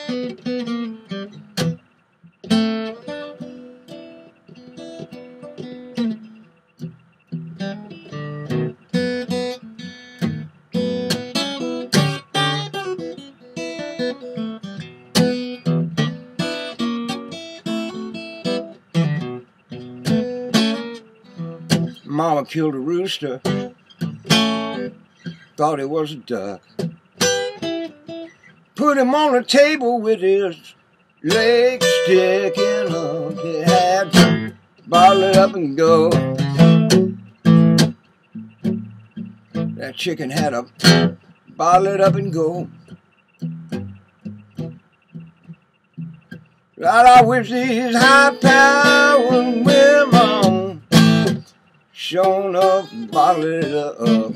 Mama killed a rooster, thought it was a duck. Put him on a table with his legs sticking up. He had to bottle it up and go. That chicken had to bottle it up and go. God, I wish these high-powered women shown up, bottle it up.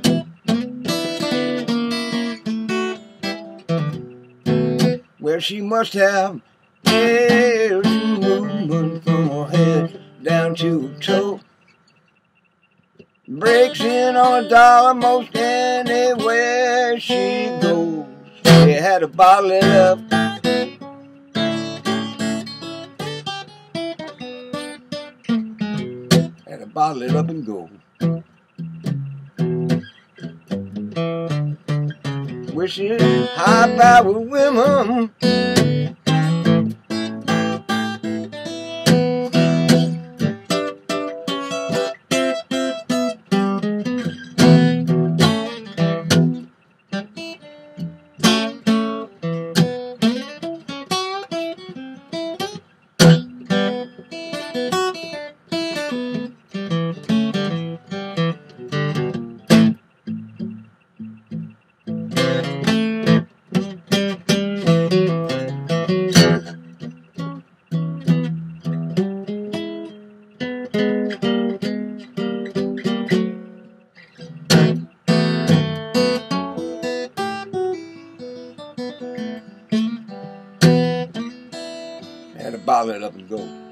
Well, she must have every movement from her head down to her toe. Breaks in on a dollar most anywhere she goes. She had to bottle it up. Had to bottle it up and go. Wishing high-powered women had to bottle it up and go.